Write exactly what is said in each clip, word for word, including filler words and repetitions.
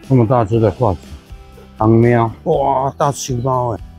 这么大只的胯子，长喵，哇，大青猫哎！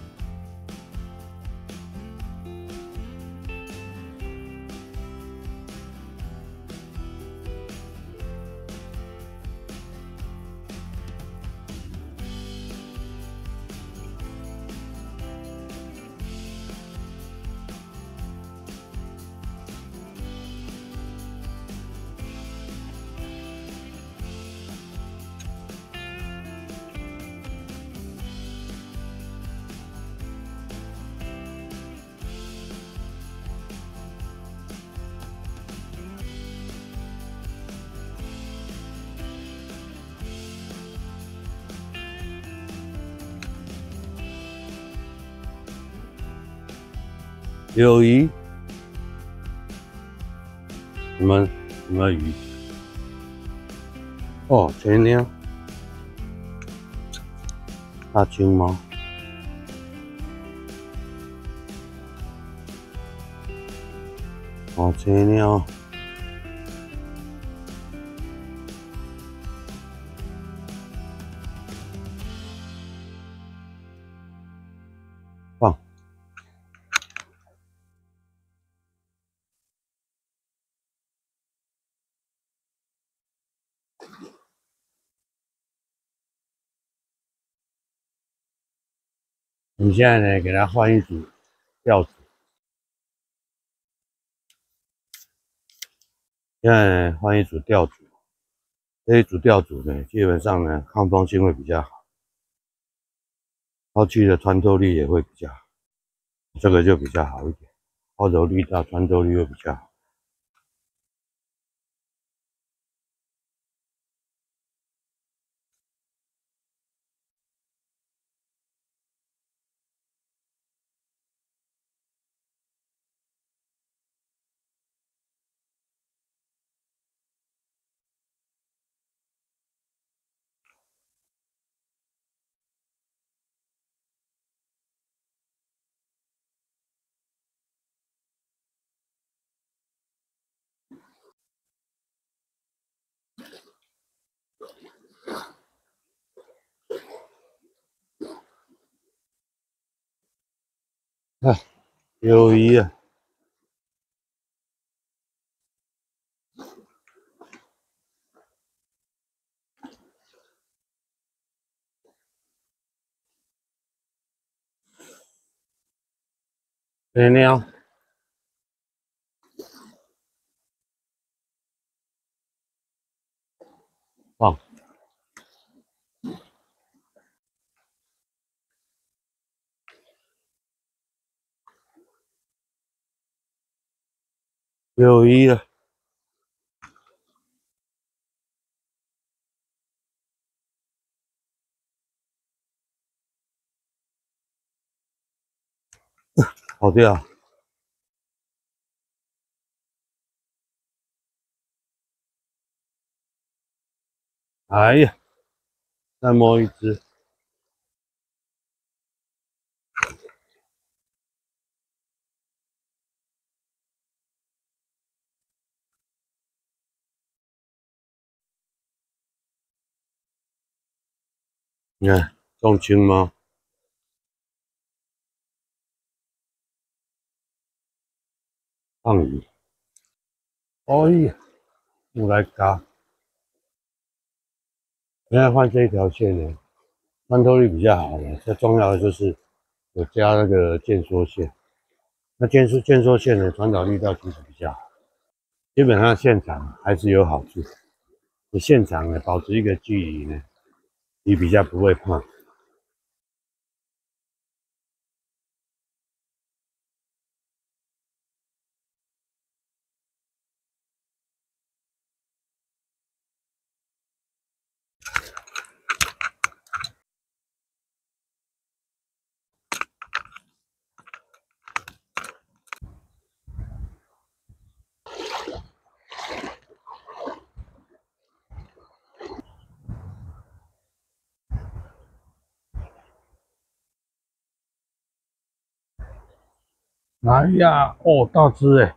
有鱼，什么什么鱼？哦，前鸟，大青猫，哦，前鸟，棒。我们现在呢，给它换一组钓组。现在呢，换一组钓组。这一组钓组呢，基本上呢，抗风性会比较好，抛弃的穿透力也会比较好。这个就比较好一点，抛投力道、穿透力会比较好。啊，有鱼啊！前鸟，棒。有鱼了，好钓。哎呀，再摸一只。你看，中青猫，放鱼。哎呀，又来嘎。现在换这一条线呢，穿透力比较好的，最重要的就是有加那个渐缩线。那渐缩渐缩线的传导力道其实比较好，基本上现场还是有好处。你现场呢保持一个距离呢，你比较不会怕。哎呀，哦，大只哎！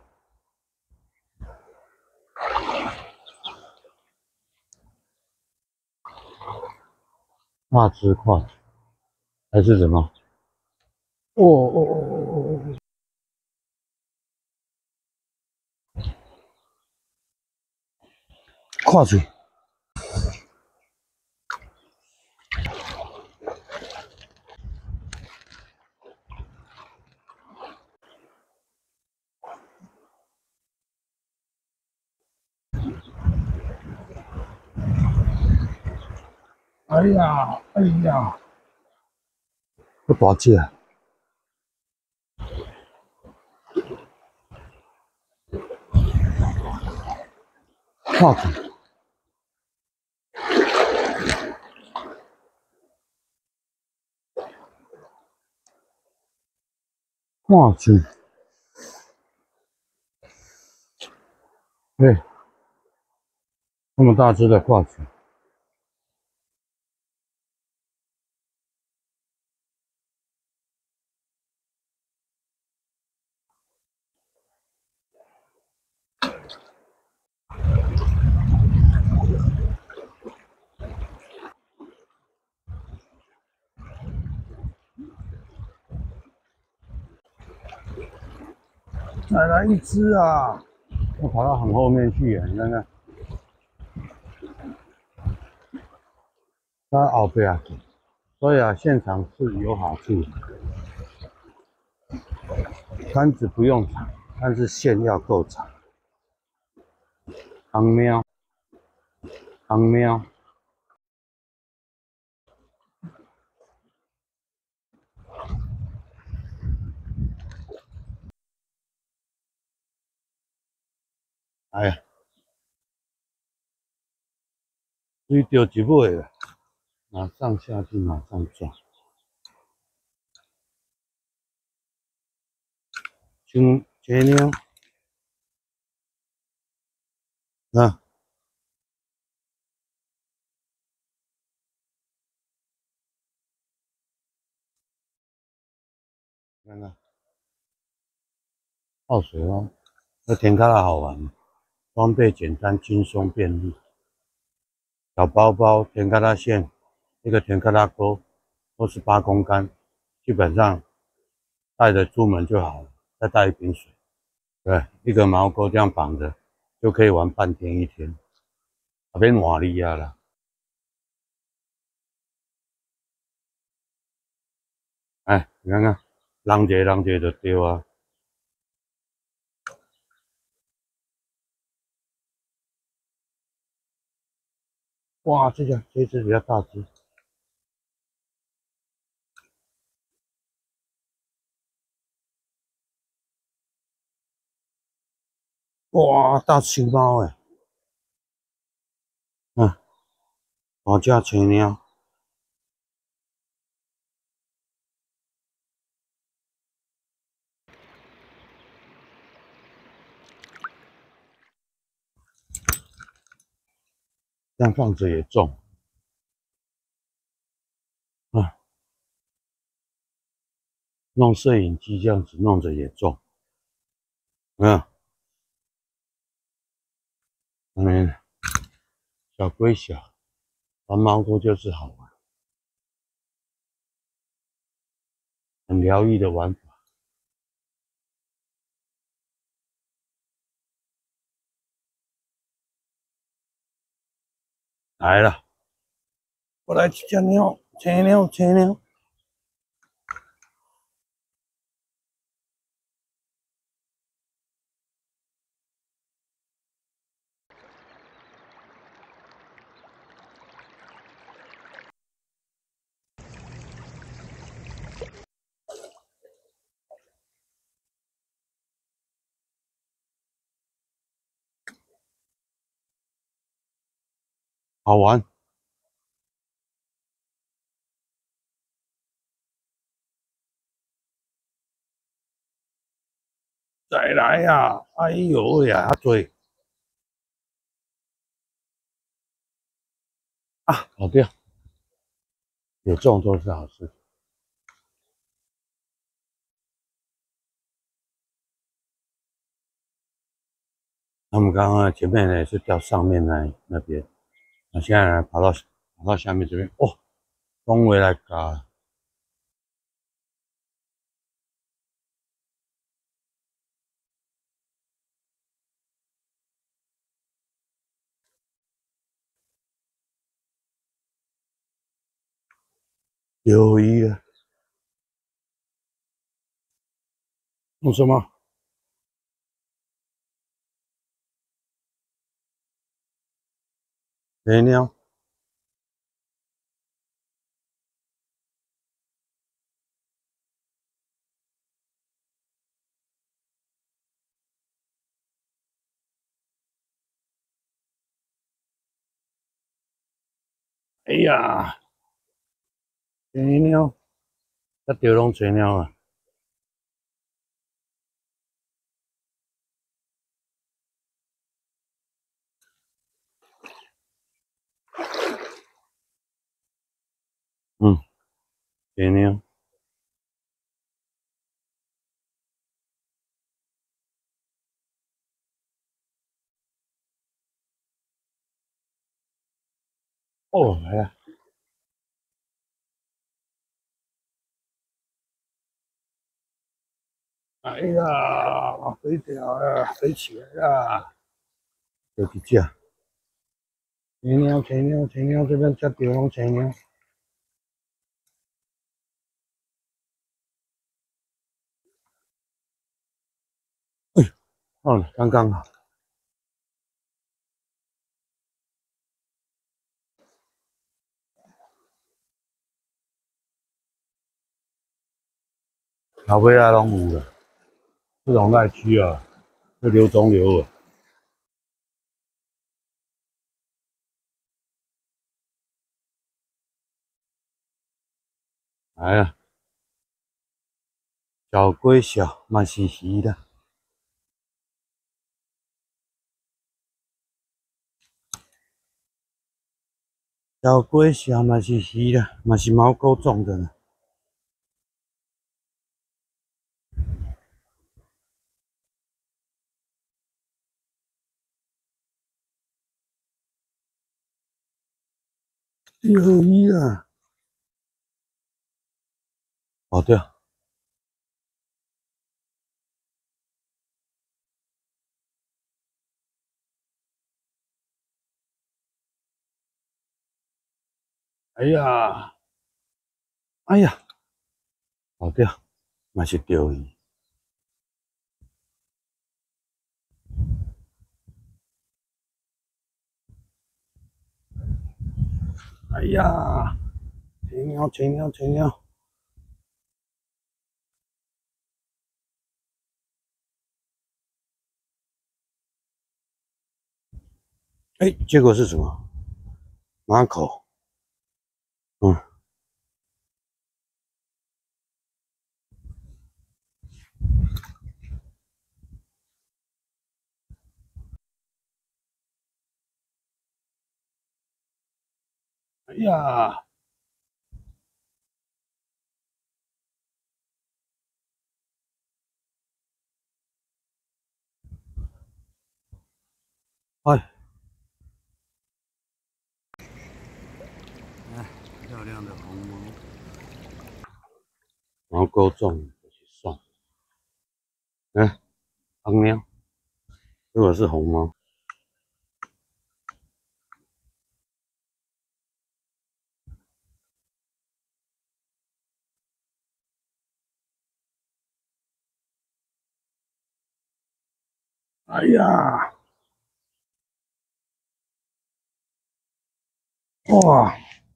画质画质还是什么？哦哦哦哦哦！画质。哎呀，哎呀，不大只啊！画质，画质，对，那么大只的画质。再来一只啊！我跑到很后面去啊，你看看，它后边啊，所以啊，现场是有好处的，杆子不用长，但是线要够长。长喵，长喵，哎呀，追到一尾了，马上下去，马上抓。青青鸟，啊，看看泡水哦，这甜咖拉好玩，装备简单、轻松、便利。小包包、甜咖拉线，一个甜咖拉钩，或是八公杆，基本上带着出门就好了。再带一瓶水，对，一个毛钩这样绑着，就可以玩半天一天，啊，免换力啊啦。哎，你看看，人一个人一个就对啊。哇，这个这只比较大只。哇，大青猫哎，嗯，大只青鸟，这样放着也重啊。弄摄影机这样子弄着也重，嗯，嗯，小归小，玩猫多就是好玩，很疗愈的玩法。来了，我来吃只鸟，青鸟，青鸟，好玩。再来呀、啊！哎呦呀，对啊，跑掉，有中都是好事。他们刚刚前面呢是掉上面那那边，那现在呢跑到跑到下面这边，哦， 讲话来教。有意啊？弄什么？肥鸟？哎呀，肥鸟，那钓拢肥鸟啊！嗯，肥鸟。哦，来啊！哎呀，飞掉了，飞起来了！有几只？青鸟，青鸟，青鸟，这边才钓拢青鸟。哎，好了，刚刚好。后尾啊，拢有了，这种赖区啊，会流中流耳。来啊，小龟小，嘛是鱼的。小龟小嘛是鱼的，嘛是毛够重的呢。有鱼啊！哦对啊，哎呀，哎呀，哦对啊，嘛是钓鱼。哎呀，青鸟，青鸟，青鸟。哎，结果是什么？马口。嗯，哎呀，哎，哎，漂亮的红毛，毛够重，去算。哎，红喵，如果是红猫。哎呀，哇，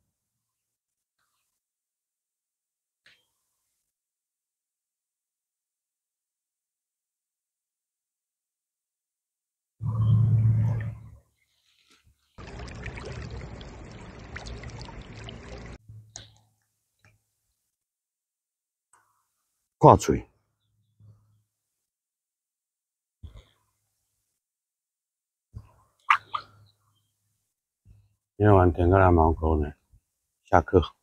挂嘴。今天晚点个蓝毛狗呢，下课。